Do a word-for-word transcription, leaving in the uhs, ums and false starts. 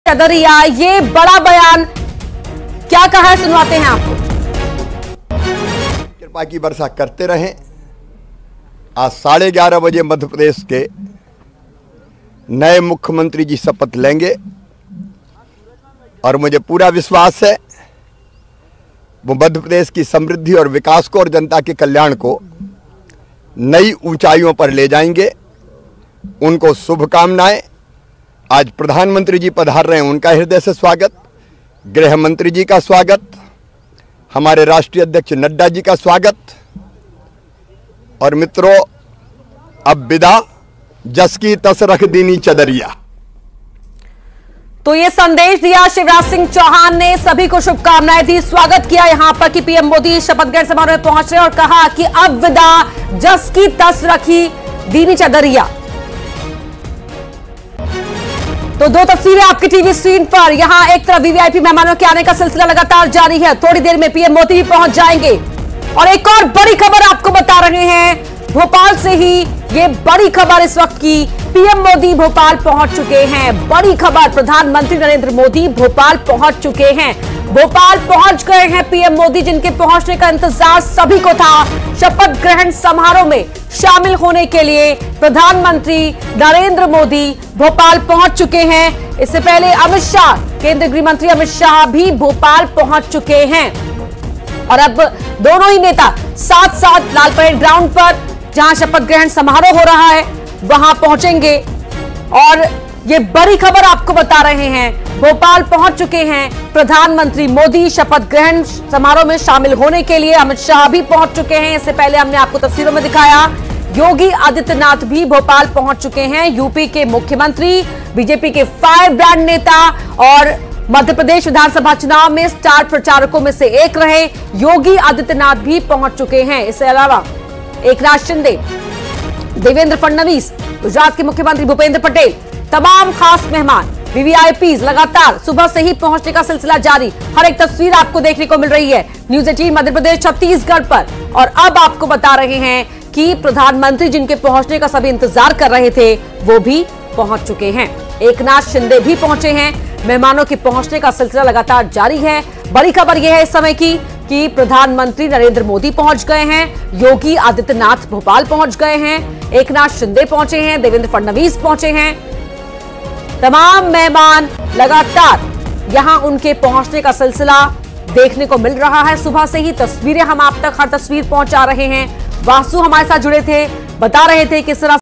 चदरिया, ये बड़ा बयान क्या कहा है, सुनवाते हैं आपको। कृपा की वर्षा करते रहें। आज साढ़े ग्यारह बजे मध्य प्रदेश के नए मुख्यमंत्री जी शपथ लेंगे और मुझे पूरा विश्वास है वो मध्य प्रदेश की समृद्धि और विकास को और जनता के कल्याण को नई ऊंचाइयों पर ले जाएंगे। उनको शुभकामनाएं। आज प्रधानमंत्री जी पधार रहे हैं, उनका हृदय से स्वागत। गृह मंत्री जी का स्वागत, हमारे राष्ट्रीय अध्यक्ष नड्डा जी का स्वागत। और मित्रों, अब विदा, जस की तस रख दीनी चदरिया। तो ये संदेश दिया शिवराज सिंह चौहान ने, सभी को शुभकामनाएं दी, स्वागत किया यहां पर कि पीएम मोदी शपथ ग्रहण समारोह में पहुंच रहे और कहा कि अब विदा, जस की तस रखी दीनी चदरिया। तो दो तस्वीरें आपकी टीवी स्क्रीन पर। यहां एक तरफ वीवीआईपी मेहमानों के आने का सिलसिला लगातार जारी है, थोड़ी देर में पीएम मोदी भी पहुंच जाएंगे। और एक और बड़ी खबर आपको बता रहे हैं, भोपाल से ही ये बड़ी खबर इस वक्त की, पीएम मोदी भोपाल पहुंच चुके हैं। बड़ी खबर, प्रधानमंत्री नरेंद्र मोदी भोपाल पहुंच चुके हैं। भोपाल पहुंच गए हैं पीएम मोदी, जिनके पहुंचने का इंतजार सभी को था। शपथ ग्रहण समारोह में शामिल होने के लिए प्रधानमंत्री नरेंद्र मोदी भोपाल पहुंच चुके हैं। इससे पहले अमित शाह, केंद्रीय गृह मंत्री अमित शाह भी भोपाल पहुंच चुके हैं। और अब दोनों ही नेता साथ साथ लाल परेड ग्राउंड पर, जहां शपथ ग्रहण समारोह हो रहा है, वहां पहुंचेंगे। और ये बड़ी खबर आपको बता रहे हैं, भोपाल पहुंच चुके हैं प्रधानमंत्री मोदी शपथ ग्रहण समारोह में शामिल होने के लिए। अमित शाह भी पहुंच चुके हैं। इससे पहले हमने आपको तस्वीरों में दिखाया, योगी आदित्यनाथ भी भोपाल पहुंच चुके हैं। यूपी के मुख्यमंत्री, बीजेपी के फायर ब्रांड नेता और मध्य प्रदेश विधानसभा चुनाव में स्टार प्रचारकों में से एक रहे योगी आदित्यनाथ भी पहुंच चुके हैं। इसके अलावा एकनाथ शिंदे, देवेंद्र फडणवीस, गुजरात के मुख्यमंत्री भूपेंद्र पटेल, तमाम खास मेहमान, वीवीआईपी लगातार सुबह से ही पहुंचने का सिलसिला जारी। हर एक तस्वीर आपको देखने को मिल रही है न्यूज एटीन मध्य प्रदेश छत्तीसगढ़ पर। और अब आपको बता रहे हैं कि प्रधानमंत्री जिनके पहुंचने का सभी इंतजार कर रहे थे, वो भी पहुंच चुके हैं। एकनाथ शिंदे भी पहुंचे हैं। मेहमानों के पहुंचने का सिलसिला लगातार जारी है। बड़ी खबर यह है इस समय की कि प्रधानमंत्री नरेंद्र मोदी पहुंच गए हैं, योगी आदित्यनाथ भोपाल पहुंच गए हैं, एकनाथ शिंदे पहुंचे हैं, देवेंद्र फडणवीस पहुंचे हैं। तमाम मेहमान लगातार यहां उनके पहुंचने का सिलसिला देखने को मिल रहा है। सुबह से ही तस्वीरें हम आप तक हर तस्वीर पहुंचा रहे हैं। वासु हमारे साथ जुड़े थे, बता रहे थे किस तरह